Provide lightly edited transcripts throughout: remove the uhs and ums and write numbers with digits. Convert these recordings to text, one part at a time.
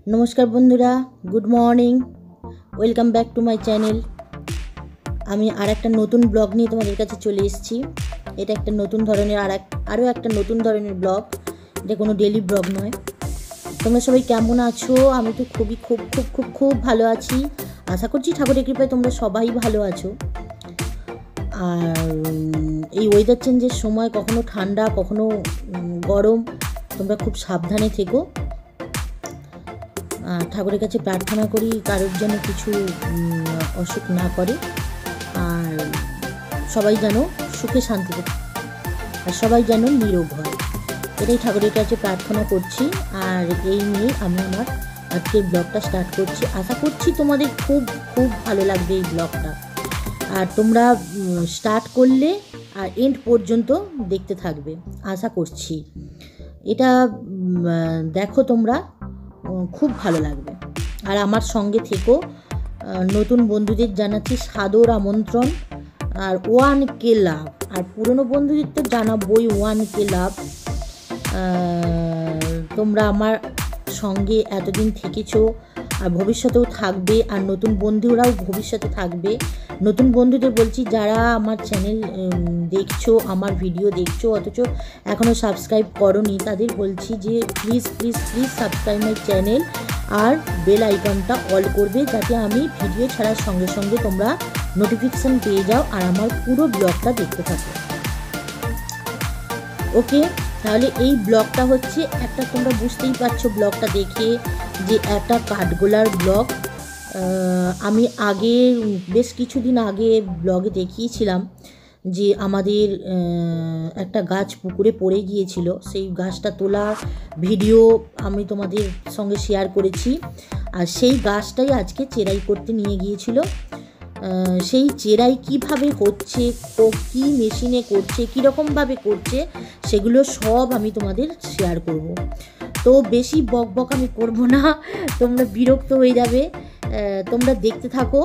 नमस्कार बंधुरा good morning welcome back to my channel. আমি আরেকটা নতুন ব্লগ নিয়ে তোমাদের কাছে চলে এসেছি। এটা একটা নতুন ধরনের আরও একটা নতুন ধরনের ব্লগ, এটা কোনো ডেইলি ব্লগ নয়। তোমরা সবাই কেমন আছো? আমি তো খুবই খুব খুব খুব খুব ভালো আছি। আশা করছি ঠাকুরের কৃপায় তোমরা সবাই ভালো আছো। আর এই ওয়েদার চেঞ্জের সময় কখনো ঠান্ডা কখনো গরম, তোমরা খুব সাবধানে থেকো। ঠাকুরের কাছে প্রার্থনা করি কারোর যেন কিছু অসুখ না করে, আর সবাই যেন সুখে শান্তিতে, আর সবাই যেন নিরোগ হয়, এটাই ঠাকুরের কাছে প্রার্থনা করছি। আর এই নিয়ে আমি আমার আজকের ব্লগটা স্টার্ট করছি। আশা করছি তোমাদের খুব খুব ভালো লাগবে এই ব্লগটা, আর তোমরা স্টার্ট করলে আর এন্ড পর্যন্ত দেখতে থাকবে আশা করছি। এটা দেখো তোমরা, খুব ভালো লাগবে। আর আমার সঙ্গে থেকো। নতুন বন্ধুদের জানাচ্ছি সাদর আমন্ত্রণ, আর 1K লাভ। আর পুরনো বন্ধুদের তো জানাবই 1K লাভ। তোমরা আমার সঙ্গে এতদিন থেকেছো আর ভবিষ্যতেও থাকবে, আর নতুন বন্ধুরাও ভবিষ্যতে থাকবে। নতুন বন্ধুদের বলছি, যারা আমার চ্যানেল দেখছো, আমার ভিডিও দেখছো অথচ এখনও সাবস্ক্রাইব করোনি, তাদের বলছি যে please please please subscribe my channel, আর বেল আইকনটা অল করবে, যাতে আমি ভিডিও ছাড়ার সঙ্গে সঙ্গে তোমরা নোটিফিকেশান পেয়ে যাও আর আমার পুরো ব্লগটা দেখতে থাকো। ওকে, তাহলে এই ব্লগটা হচ্ছে একটা, তোমরা বুঝতেই পারছো ব্লগটা দেখে যে একটা কাঠগোলার ব্লগ। আমি আগে বেশ কিছুদিন আগে ব্লগে দেখিয়েছিলাম যে আমাদের একটা গাছ পুকুরে পড়ে গিয়েছিল, সেই গাছটা তোলার ভিডিও আমি তোমাদের সঙ্গে শেয়ার করেছি। আর সেই গাছটাই আজকে চেরাই করতে নিয়ে গিয়েছিল। সেই চেরাই কিভাবে হচ্ছে, কী মেশিনে করছে, কীরকমভাবে করছে, সেগুলো সব আমি তোমাদের শেয়ার করব। তো বেশি বক বক আমি করবো না, তোমরা বিরক্ত হয়ে যাবে। তোমরা দেখতে থাকো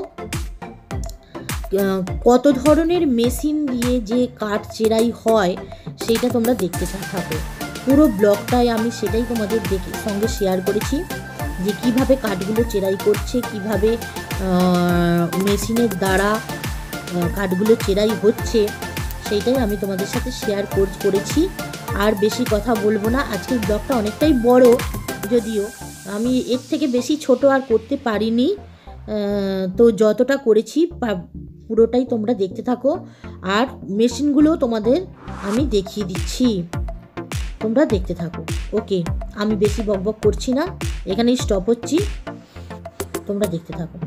কত ধরনের মেশিন দিয়ে যে কাঠ চেরাই হয় সেইটা তোমরা দেখতে থাকো। পুরো ব্লগটায় আমি সেটাই তোমাদের সঙ্গে শেয়ার করেছি, যে কিভাবে কাঠগুলো চেরাই করছে, কিভাবে মেশিনের দ্বারা কাঠগুলো চেরাই হচ্ছে, সেইটাই আমি তোমাদের সাথে শেয়ার করেছি। আর বেশি কথা বলবো না, আজকের ব্লগটা অনেকটাই বড়, যদিও আমি এর থেকে বেশি ছোট আর করতে পারিনি। তো যতটা করেছি পুরোটাই তোমরা দেখতে থাকো, আর মেশিনগুলো তোমাদের আমি দেখিয়ে দিচ্ছি, তোমরা দেখতে থাকো। ওকে, আমি বেশি বকবক করছি না, এখানেই স্টপ হচ্ছি, তোমরা দেখতে থাকো।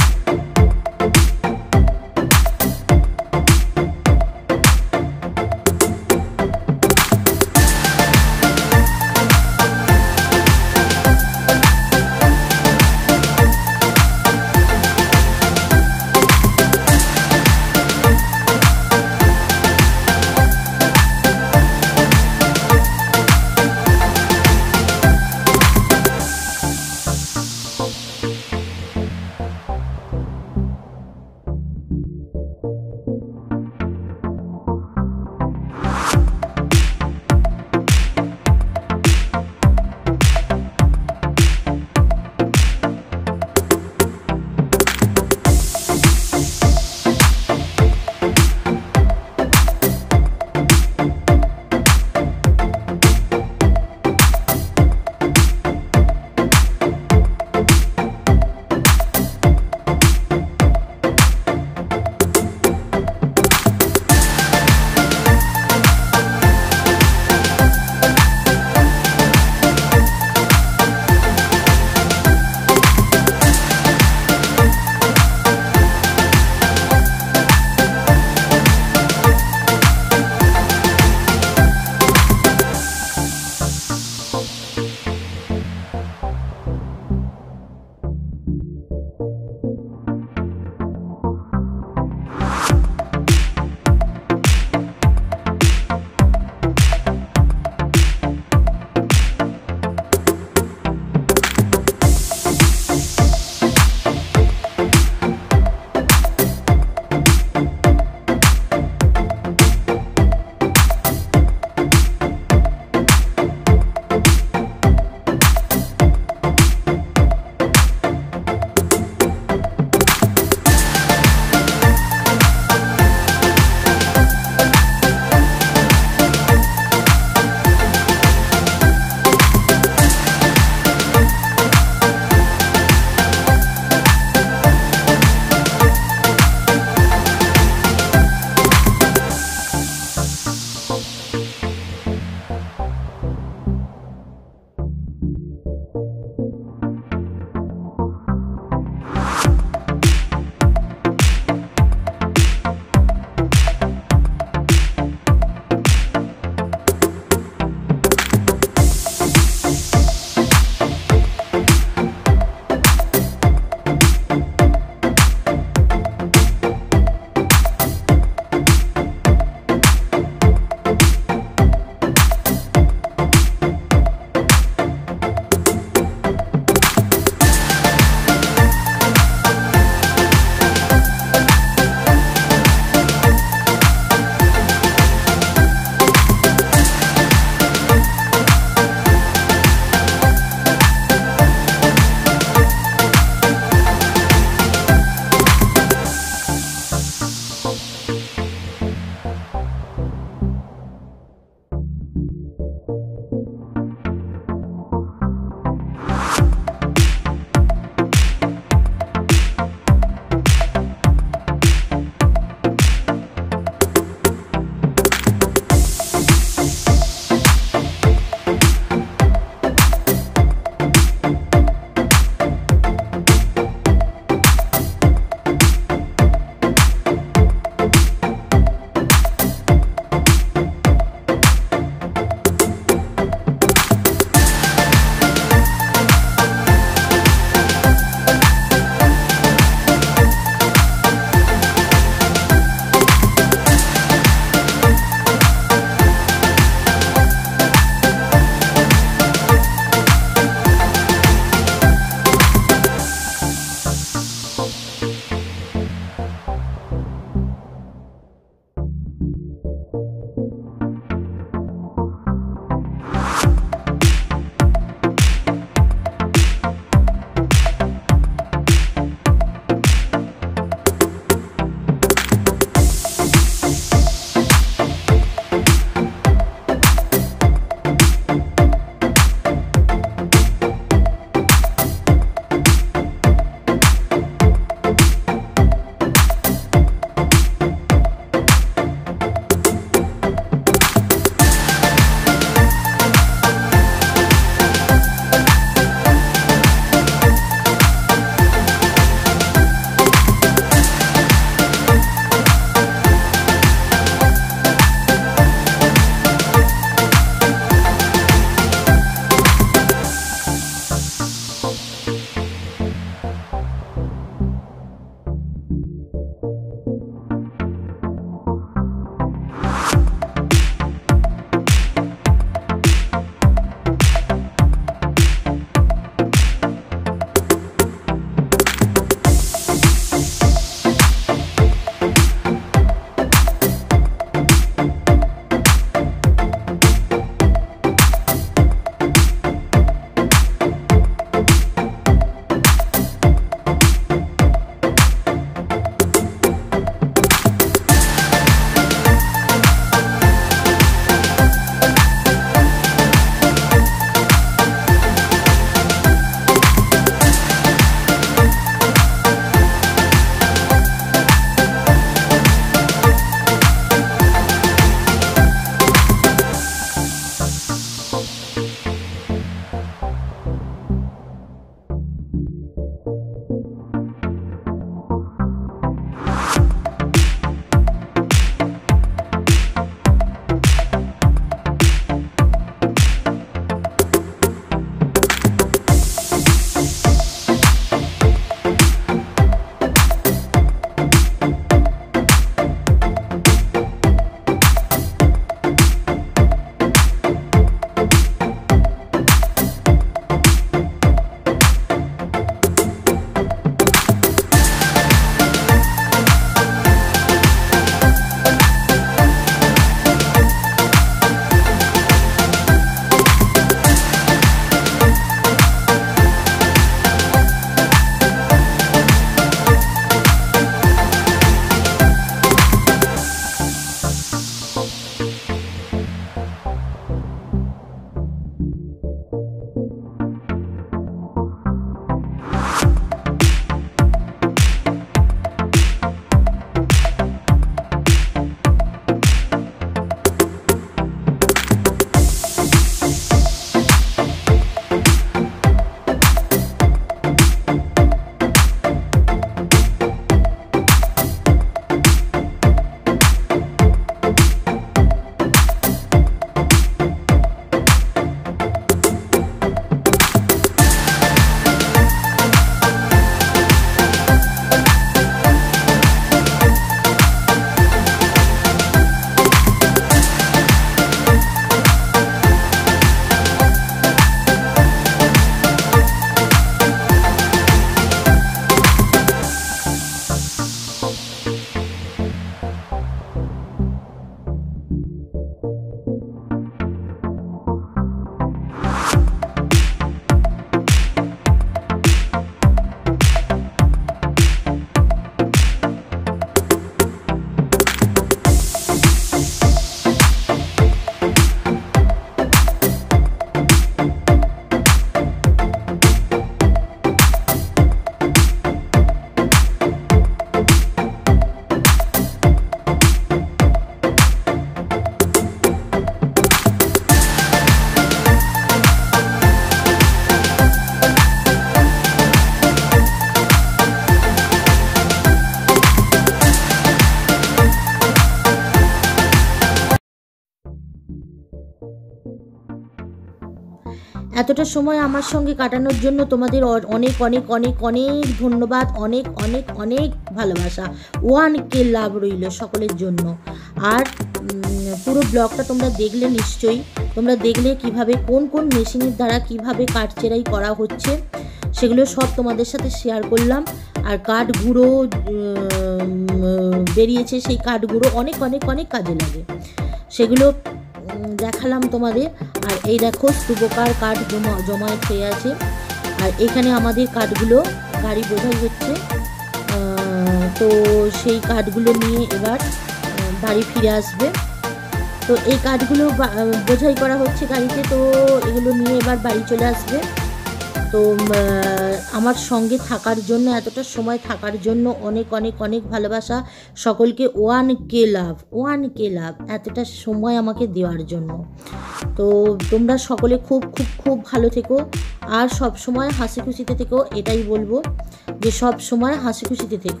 এতটা সময় আমার সঙ্গে কাটানোর জন্য তোমাদের অনেক অনেক অনেক অনেক ধন্যবাদ, অনেক অনেক অনেক ভালোবাসা। 1K লাভ রইল সকলের জন্য। আর পুরো ব্লগটা তোমরা দেখলে নিশ্চয়ই, তোমরা দেখলে কিভাবে কোন কোন মেশিনের দ্বারা কিভাবে কাঠ চেরাই করা হচ্ছে সেগুলো সব তোমাদের সাথে শেয়ার করলাম। আর কাঠ গুঁড়ো বেরিয়েছে, সেই কাঠ গুঁড়ো অনেক অনেক অনেক কাজে লাগে, সেগুলো দেখালাম তোমাদের। আর এই দেখো স্তূপকার কাঠ জমায়েত হয়ে আছে। আর এখানে আমাদের কাঠগুলো গাড়ি বোঝাই হচ্ছে, তো সেই কাঠগুলো নিয়ে এবার বাড়ি ফিরে আসবে। তো এই কাঠগুলো বোঝাই করা হচ্ছে গাড়িতে, তো এগুলো নিয়ে এবার বাড়ি চলে আসবে। তো আমার সঙ্গে থাকার জন্য, এতটা সময় থাকার জন্য অনেক অনেক অনেক ভালোবাসা সকলকে। 1K লাভ, 1K লাভ এতটা সময় আমাকে দেওয়ার জন্য। তো তোমরা সকলে খুব খুব খুব ভালো থেকো, আর সব সময় হাসি খুশিতে থেকো, এটাই বলবো যে সব সময় হাসি খুশিতে থেকো।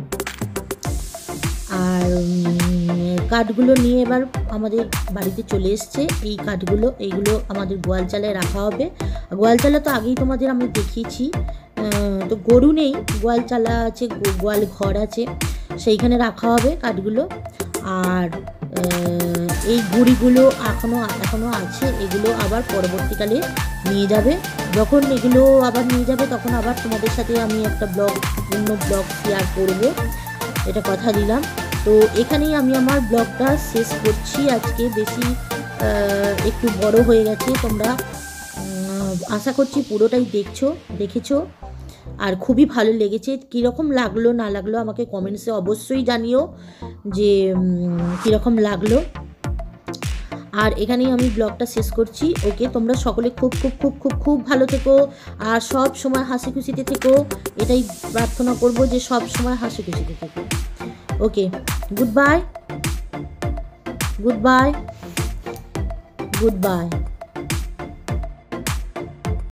আর কাঠগুলো নিয়ে এবার আমাদের বাড়িতে চলে এসছে। এই কাঠগুলো, এইগুলো আমাদের গোয়ালচালায় রাখা হবে। গোয়ালচালা তো আগেই তোমাদের আমি দেখিয়েছি, তো গরু নেই, গোয়ালচালা আছে, গোয়াল ঘর আছে, সেইখানে রাখা হবে কাঠগুলো। আর এই গুঁড়িগুলো এখনও আছে, এগুলো আবার পরবর্তীকালে নিয়ে যাবে। যখন এগুলো আবার নিয়ে যাবে তখন আবার তোমাদের সাথে আমি একটা অন্য ব্লগ শেয়ার করব, এটা কথা দিলাম। তো এখানেই আমি আমার ব্লগটা শেষ করছি আজকে। বেশি একটু বড় হয়ে গেছে, তোমরা আশা করছি পুরোটাই দেখেছো আর খুবই ভালো লেগেছে। কীরকম লাগলো না লাগলো আমাকে কমেন্টসে অবশ্যই জানিও যে কীরকম লাগলো। আর এখানেই আমি ব্লগটা শেষ করছি। ওকে, তোমরা সকলে খুব খুব খুব খুব খুব ভালো থেকো, আর সব সময় হাসি খুশিতে থেকো, এটাই প্রার্থনা করব যে সব সময় হাসি খুশিতে থেকো। Okay, good bye, good bye, good by.